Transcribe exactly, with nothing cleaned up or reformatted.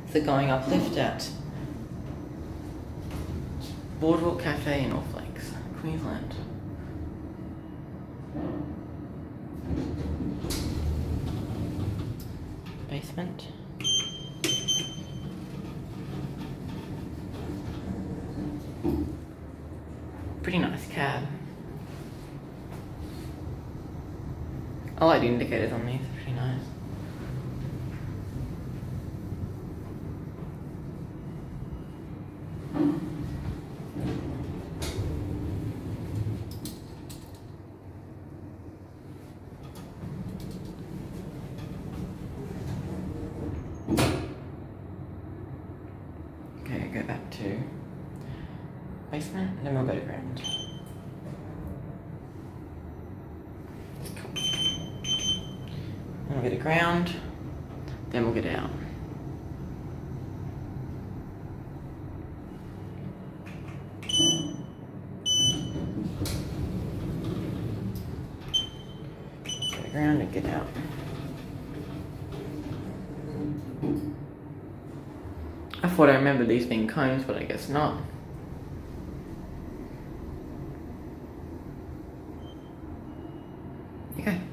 the Going Up lift at Boardwalk Cafe in North Lakes, Queensland. Basement. Pretty nice cab. I like the indicators on these, pretty nice. Okay, go back to basement, and then we'll go to ground. Cool. Then we'll go to ground, then we'll get out. Go to ground and get out. I thought I remembered these being cones, but I guess not. Okay.